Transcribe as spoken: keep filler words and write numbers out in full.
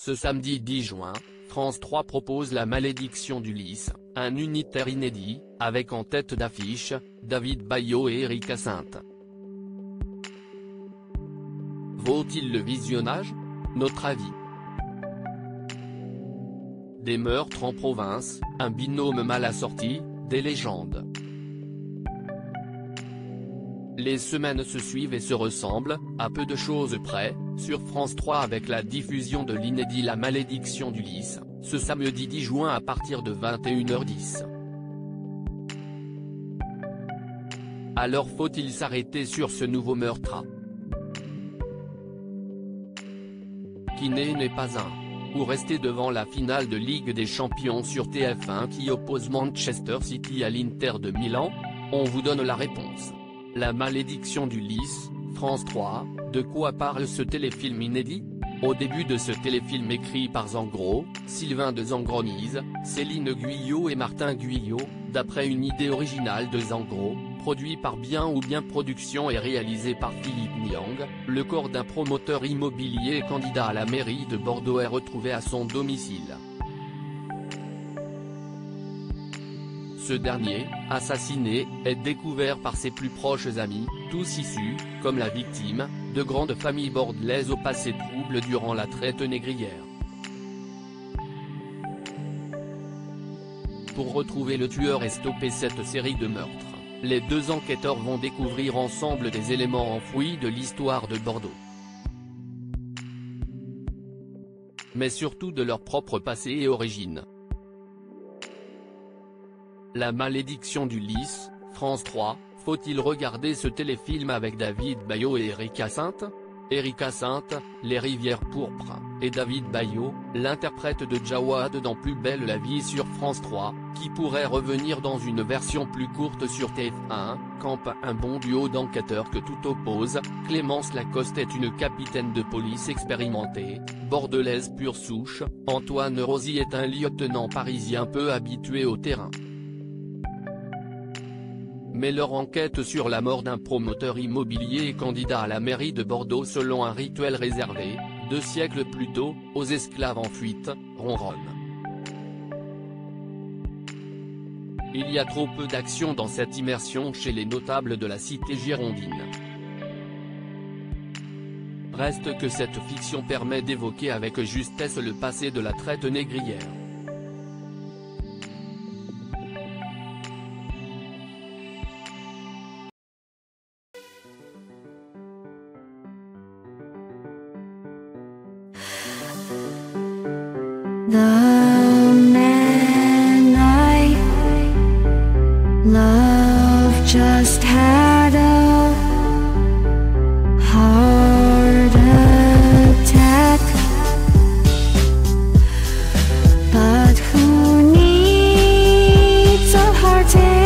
Ce samedi dix juin, France trois propose La malédiction d'Ulysse, un unitaire inédit, avec en tête d'affiche, David Bayot et Éric Hyacinthe. Vaut-il le visionnage? Notre avis. Des meurtres en province, un binôme mal assorti, des légendes. Les semaines se suivent et se ressemblent, à peu de choses près, sur France trois avec la diffusion de l'inédit La malédiction d'Ulysse, ce samedi dix juin à partir de vingt et une heures dix. Alors faut-il s'arrêter sur ce nouveau meurtre? Qui n'est n'est pas un. Ou rester devant la finale de Ligue des Champions sur T F un qui oppose Manchester City à l'Inter de Milan? On vous donne la réponse. La malédiction d'Ulysse, France trois, de quoi parle ce téléfilm inédit? Au début de ce téléfilm écrit par Zangro, Sylvain de Zangronise, Céline Guyot et Martin Guyot, d'après une idée originale de Zangro, produit par Bien ou Bien Productions et réalisé par Philippe Niang, le corps d'un promoteur immobilier candidat à la mairie de Bordeaux est retrouvé à son domicile. Ce dernier, assassiné, est découvert par ses plus proches amis, tous issus, comme la victime, de grandes familles bordelaises au passé trouble durant la traite négrière. Pour retrouver le tueur et stopper cette série de meurtres, les deux enquêteurs vont découvrir ensemble des éléments enfouis de l'histoire de Bordeaux. Mais surtout de leur propre passé et origine. La malédiction d'Ulysse, France trois, faut-il regarder ce téléfilm avec David Bayot et Éric Hyacinthe? Éric Hyacinthe, Les Rivières pourpres, et David Bayot, l'interprète de Jawad dans Plus belle la vie sur France trois, qui pourrait revenir dans une version plus courte sur T F un, campe un bon duo d'enquêteurs que tout oppose. Clémence Lacoste est une capitaine de police expérimentée, bordelaise pure souche, Antoine Rosy est un lieutenant parisien peu habitué au terrain. Mais leur enquête sur la mort d'un promoteur immobilier et candidat à la mairie de Bordeaux selon un rituel réservé, deux siècles plus tôt, aux esclaves en fuite, ronronne. Il y a trop peu d'action dans cette immersion chez les notables de la cité girondine. Reste que cette fiction permet d'évoquer avec justesse le passé de la traite négrière. The man I love just had a heart attack, but who needs a heart attack?